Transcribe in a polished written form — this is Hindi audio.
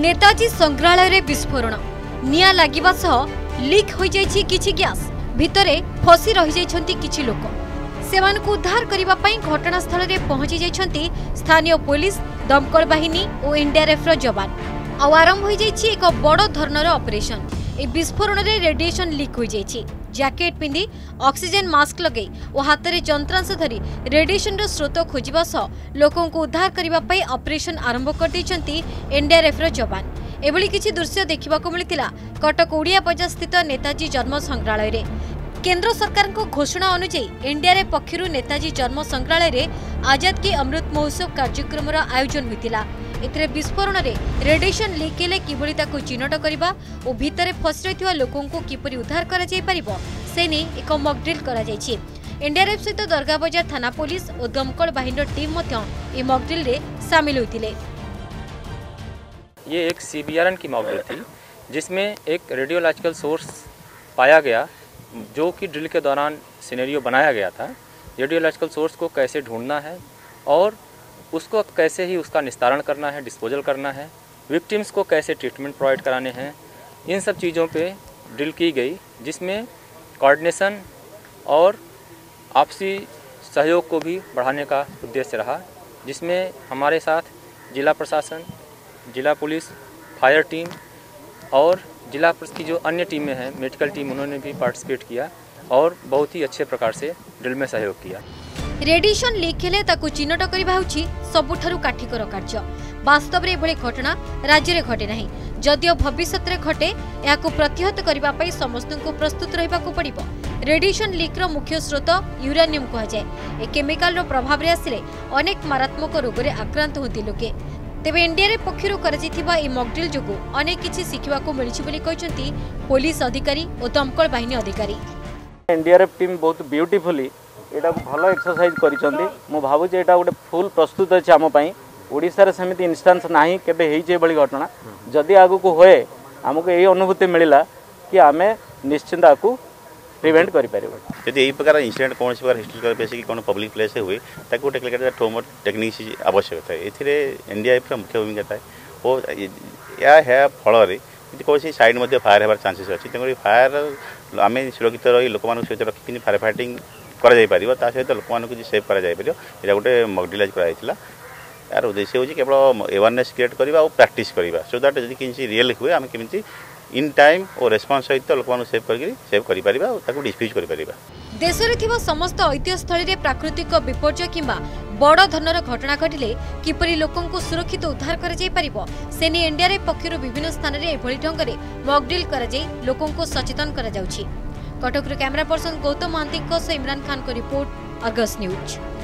नेताजी संग्रहालय रे विस्फोरण निया लागिबा सह लीक हो जाइछि किछि गैस भितरे फसी रहि जाइछन्ति किछि लोक सेमानकु उद्धार करिबा पई घटनास्थल रे पहुंची जाइछन्ति स्थानीय पुलिस दमकल बाहिनी और एनडीआरएफ रो जवान आ आरंभ हो जाइछि एक बड़ धरणर ऑपरेशन। ए विस्फोरण रे रेडिएशन लीक हो जाइछि। जैकेट पिंधि ऑक्सीजन मास्क लगे और हाथ में जंत्रांश धरी रेडिएशन रो स्रोत खोजिबा सह लोकों को उद्धार करिबा पई ऑपरेशन आरंभ कर दैछन्ति एनडीआरएफ रो जवान। एभली किछि दृश्य देखिबा को मिलितिला कटक ओडिया बजार स्थित नेताजी जन्म संग्रहालय रे। केंद्र सरकार को घोषणा अनुसार एनडीआरएफ पक्षरु नेताजी जन्म संग्रहालय रे आजाद के अमृत महोत्सव कार्यक्रम आयोजन होइतिला। एथरे विस्फोरण रे रेडिएशन लीक हेले किभली ताको चिन्हट करिबा और भितरे फसी रहिथिबा लोकों को किपरि उद्धार करा जाय परिबो से नै एक मॉक ड्रिल करा जायछि। एनडीआरएफ सहित दरगा बाजार थाना पुलिस और दमकल बाहिनी टीम मध्य ए मॉक ड्रिल रे शामिल होइतिले। ये एक सीबीआरएन की मॉक ड्रिल थी जिसमें एक रेडियोलॉजिकल सोर्स पाया गया जो कि ड्रिल के दौरान सिनेरियो बनाया गया था। रेडियोलॉजिकल सोर्स को कैसे ढूंढना है और उसको कैसे ही उसका निस्तारण करना है, डिस्पोजल करना है, विक्टिम्स को कैसे ट्रीटमेंट प्रोवाइड कराने हैं, इन सब चीज़ों पे ड्रिल की गई जिसमें कोऑर्डिनेशन और आपसी सहयोग को भी बढ़ाने का उद्देश्य रहा, जिसमें हमारे साथ जिला प्रशासन, जिला पुलिस, फायर टीम और जिला की जो अन्य टीमें हैं, मेडिकल टीम, उन्होंने भी पार्टिसिपेट किया और बहुत ही अच्छे प्रकार से ड्रिल में सहयोग किया। रेडिएशन लीक हेले ताकु चिन्हट करिबा होछि सबुठारु काठिकर कार्य। वास्तव रे एभली घटना राज्य रे घटे नाही, जदियो भविष्यत रे घटे याकु प्रतिहत करिबा पई समस्तଙ୍କୁ प्रस्तुत रहिबा को पड़िबो। रेडिएशन लीक रो मुख्य स्रोत यूरेनियम कहा जाय। ए केमिकल रो प्रभाव रे आसिले अनेक मारात्मक रोग रे आक्रांत होती लोके। तेबे एनडीआरएफ पक्षरु कराजिथिबा ए मॉक ड्रिल जोगु अनेक किछि सिखिबा को मिलिछि बोली कहिसंती पुलिस अधिकारी और दमकल बाहिनी अधिकारी। एनडीआरएफ टीम बहुत ब्यूटीफुली एटा भलो एक्सरसाइज करिसंती। मो भाबु जे एटा गोटे फुल प्रस्तुत अछि आम पई। ओडिसा रे समिति इंस्टेंस नाही केबे हेइ जे बली घटना जदि आगु को होए हमको एही अनुभूति मिलिला कि आमे निश्चिंत आकु प्रिवेंट करि परिबो। यदि एही प्रकार इंसिडेंट कोन प्रकार हिस्टोरिकल प्लेस की कोन पब्लिक प्लेस से हुए ताकू टेक्निकल ट्रॉमा टेक्निक आवश्यक है। एथिरे एनडीआरएफ रा मुख्य भूमिका थाए ओ या है फल रे यदि कोसी साइड मध्ये फायर हेबार चांसेस अछि। तेंगरी फायर आमे सुरक्षित रही लोक मानु सहित रखि फायर फाइटिंग करा जाय परिबो। ता सहित लोक मानु सेव करा जाय परिबो। एटा गोटे मॉक ड्रिल करा जायतिला। यार उद्देश्य होची केवल अवेयरनेस क्रिएट करबा और प्रैक्टिस करबा सो दैट यदि किछि रियल हुए आमे केमिति इन टाइम और रेस्पॉन्स सहित लोक मानु सेव करि परिबा और ताकू डिस्फ्यूज करि परिबा। देश रे थिबा समस्त ऐतिह्य स्थली रे प्राकृतिक विपर्यय किंबा बड़ धनर घटना घटिले किपरि लोकन को सुरक्षित उद्धार करा जाय परिबो सेनी एनडीआरएफ पक्षरु विभिन्न स्थान रे एभली ढंग रे मॉक ड्रिल करा जाय लोकन को सचेतन करा जाउछि। कटक रे कैमरा पर्सन गौतम महांती को इमरान खान को रिपोर्ट, अर्गस न्यूज।